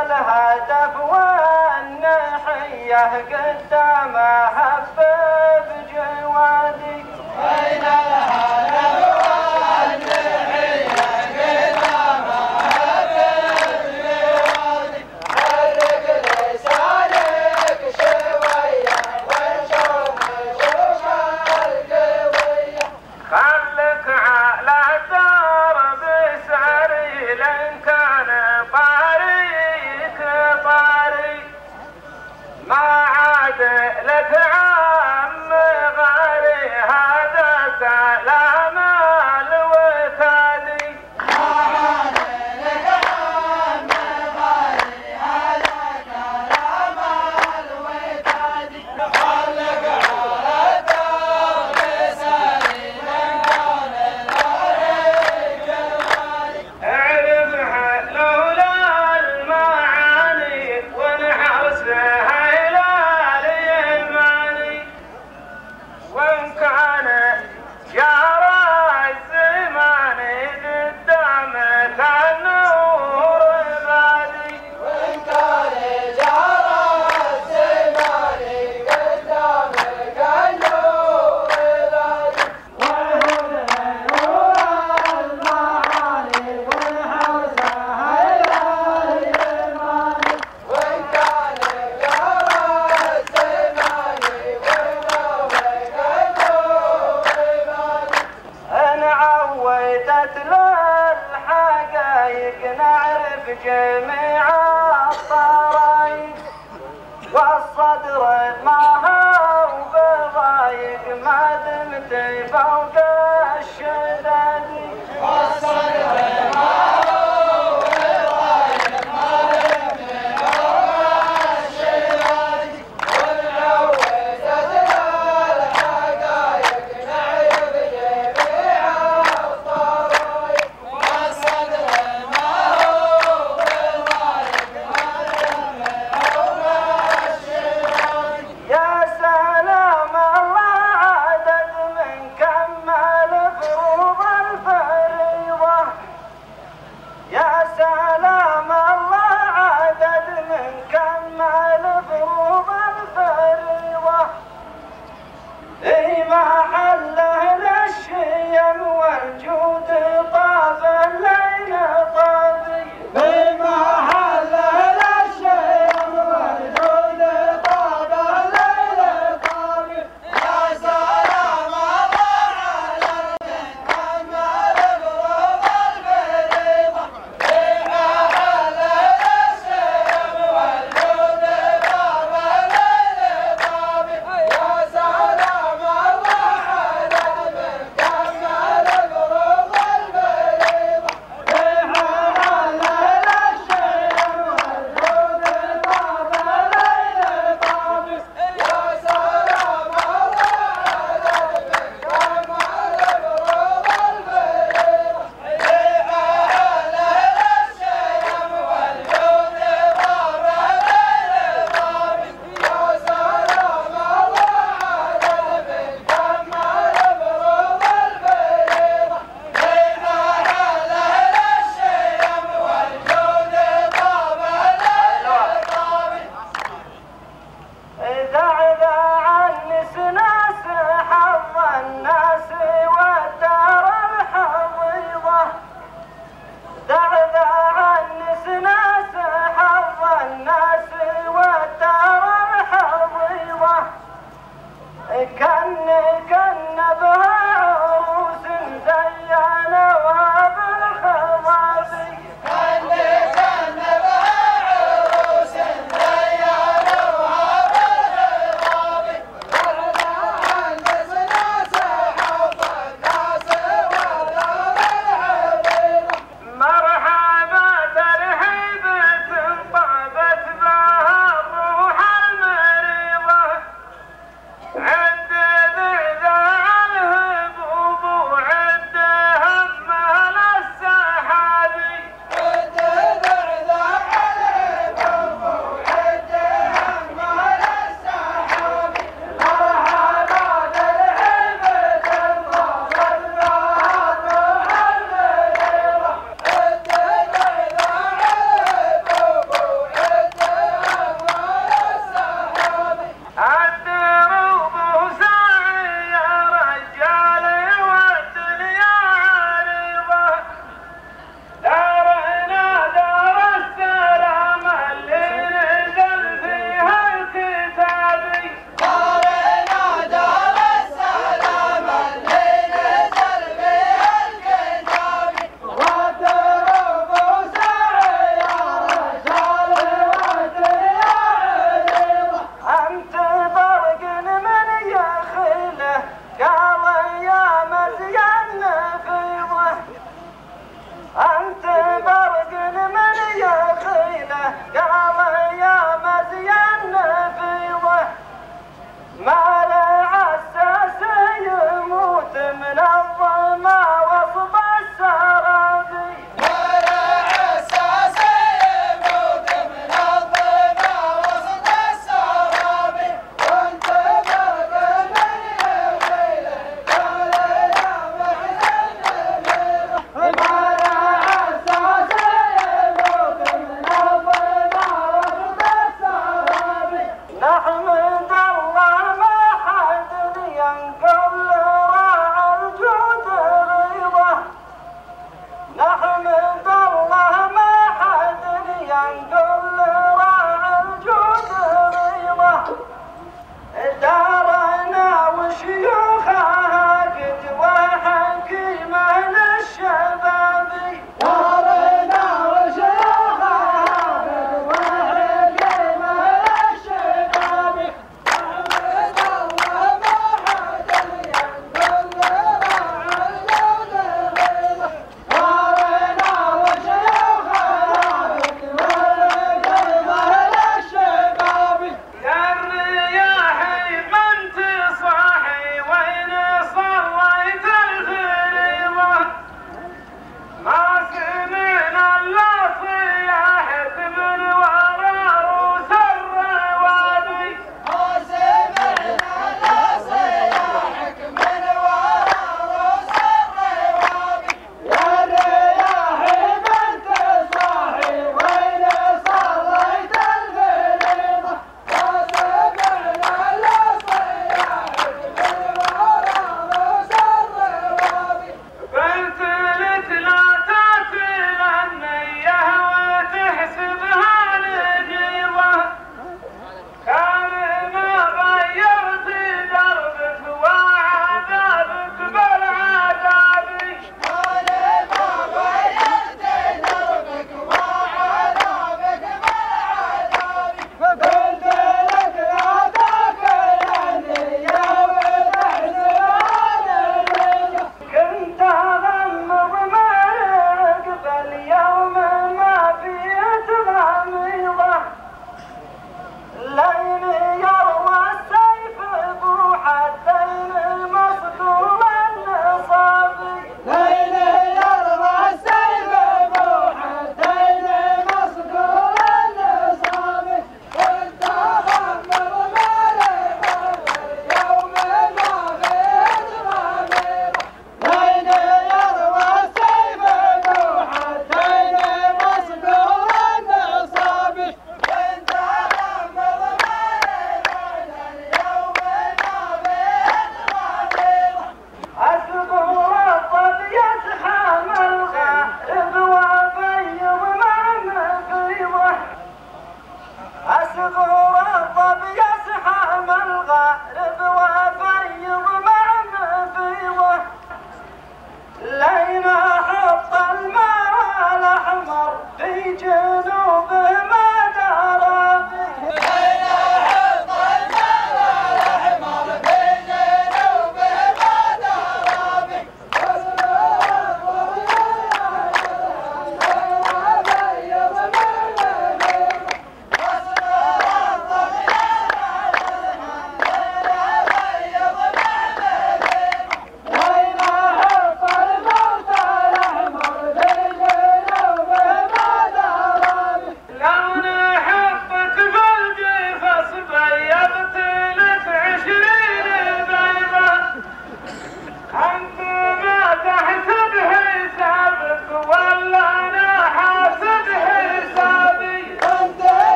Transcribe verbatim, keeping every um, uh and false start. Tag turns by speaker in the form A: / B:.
A: الهدف والنحية قدام حبب جوادي.
B: بين الهدف والنحية قدام حبب جوادي. حرك لسانك شوية ونشوف شوف القوية.
A: خلك على درب سريل كان طريق طري، ما عاد لك عم غري هذا كلام الوكادي.
B: ما عاد لك عم غري هذا كلام الوكادي. خلك على درب سريل كان طريق طري.
A: اعرفها لولا المعاني ونحرسها إلى اليماني، وإن كان جار الزمان قدامك النور بادي.
B: وإن كان جرى الزمان قدامك النور بادي. والهدى نور المعاني ونحرسها إلى اليماني. وإن كان جرى الزمان قدامك النور بادي.
A: إن عودت للحقايق نعرف جميع الطرايق، والصدر ما هو بضايق ما دمت فوق الشداد.
B: والصدر ما هو بضايق ما دمت فوق الشداد. ونعودت للحقايق نعرف جميع الطرايق. والصدر ما هو بضايق ما دمت فوق الشداد.
A: يا سلام الله عدد من كمل فروض الفريضة. يا سلام الله عدد من كمل فروض الفريضة. اي محله للشيم والجود